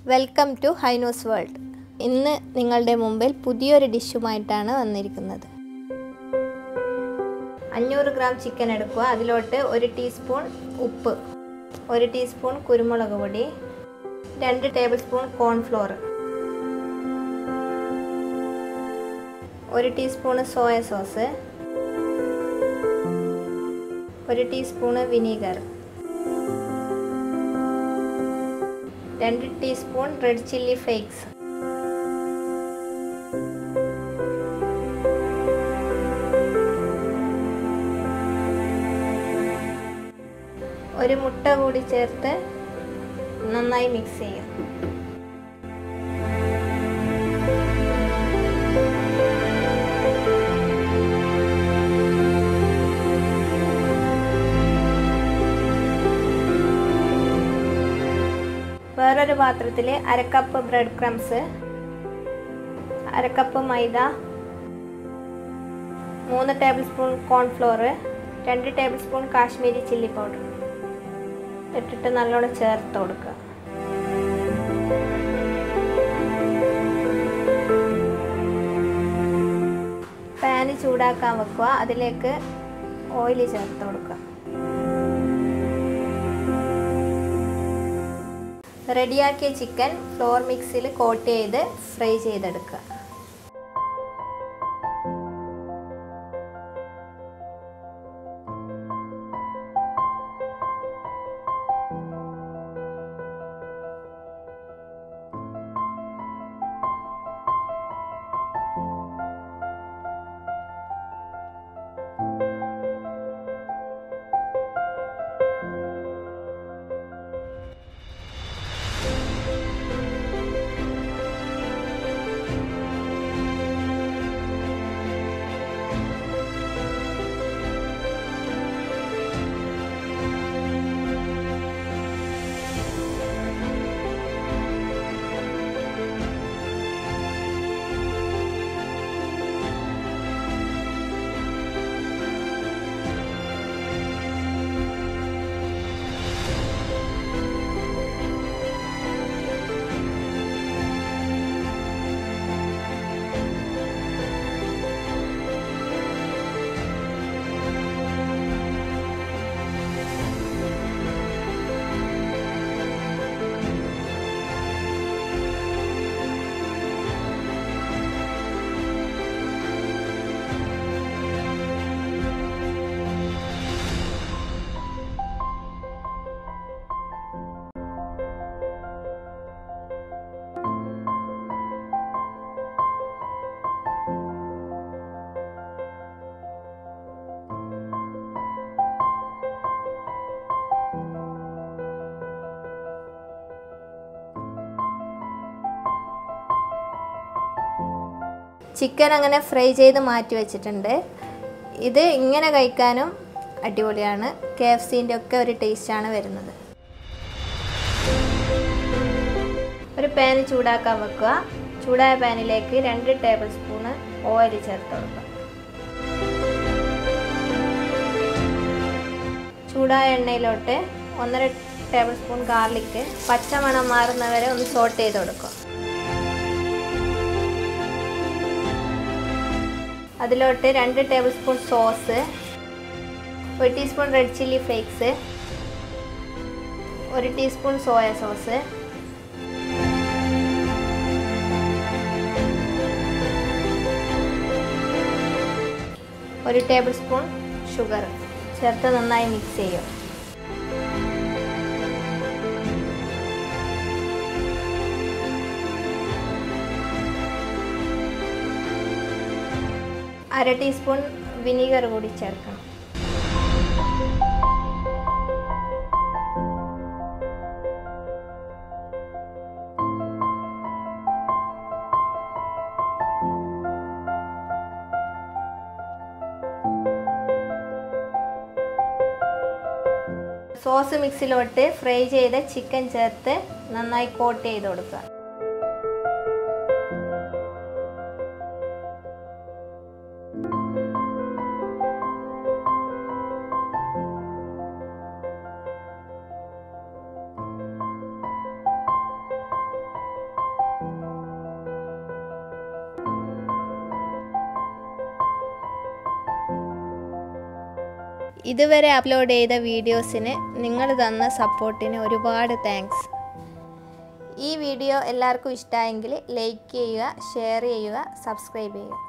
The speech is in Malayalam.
Welcome to ഹൈനൂസ് world. ഇന്ന് നിങ്ങളുടെ മുമ്പിൽ പുതിയൊരു ഡിഷുമായിട്ടാണ് വന്നിരിക്കുന്നത്. 500 ഗ്രാം ചിക്കൻ എടുക്കുക. അതിലോട്ട് 1 ടീസ്പൂൺ ഉപ്പ്, 1 ടീസ്പൂൺ കുരുമുളക് പൊടി, 2 tablespoon cornflour, 1 teaspoon soya sauce, 1 teaspoon vinegar, 2 teaspoon red chilli flakes, 1 മുട്ട കൂടി ചേർത്ത് നന്നായി മിക്സ് ചെയ്യുക. വേറൊരു പാത്രത്തിൽ 1/2 കപ്പ് ബ്രെഡ് ക്രംസ്, 1/2 കപ്പ് മൈദ, 3 tablespoon cornflour, 2 tablespoon Kashmiri chilli powder ഇട്ടിട്ട് നല്ലോണം ചേർത്ത് കൊടുക്കുക. പാന് ചൂടാക്കാൻ വെക്കുക. അതിലേക്ക് ഓയിൽ ചേർത്ത് കൊടുക്കുക. റെഡിയാക്കിയ ചിക്കൻ ഫ്ലോർ മിക്സിൽ കോട്ട് ചെയ്ത് ഫ്രൈ ചെയ്തെടുക്കുക. ചിക്കൻ അങ്ങനെ ഫ്രൈ ചെയ്ത് മാറ്റി വെച്ചിട്ടുണ്ട്. ഇത് ഇങ്ങനെ കഴിക്കാനും അടിപൊളിയാണ്. KFCൻ്റെ ഒക്കെ ഒരു ടേസ്റ്റാണ് വരുന്നത്. ഒരു പാൻ ചൂടാക്കാൻ വെക്കുക. ചൂടായ പാനിലേക്ക് 2 ടേബിൾ സ്പൂണ് ഓയിൽ ചേർത്ത് കൊടുക്കുക. ചൂടായ എണ്ണയിലോട്ട് 1.5 ടേബിൾ സ്പൂൺ ഗാർലിക്ക് പച്ചമണം മാറുന്നവരെ ഒന്ന് സോട്ട് ചെയ്ത് കൊടുക്കുക. അതിലോട്ട് 2 tablespoon sauce, 1 teaspoon red chilli flakes, 1 teaspoon soya sauce, 1 tablespoon sugar ചേർത്ത് നന്നായി മിക്സ് ചെയ്യുക. അര ടീസ്പൂൺ വിനീഗർ കൂടി ചേർക്കണം. സോസ് മിക്സിലോട്ട് ഫ്രൈ ചെയ്ത ചിക്കൻ ചേർത്ത് നന്നായി കോട്ട് ചെയ്ത് കൊടുക്കുക. ഇതുവരെ അപ്ലോഡ് ചെയ്ത വീഡിയോസിന് നിങ്ങൾ തന്ന സപ്പോർട്ടിന് ഒരുപാട് താങ്ക്സ്. ഈ വീഡിയോ എല്ലാവർക്കും ഇഷ്ടമായെങ്കിൽ ലൈക്ക് ചെയ്യുക, ഷെയർ ചെയ്യുക, സബ്സ്ക്രൈബ് ചെയ്യുക.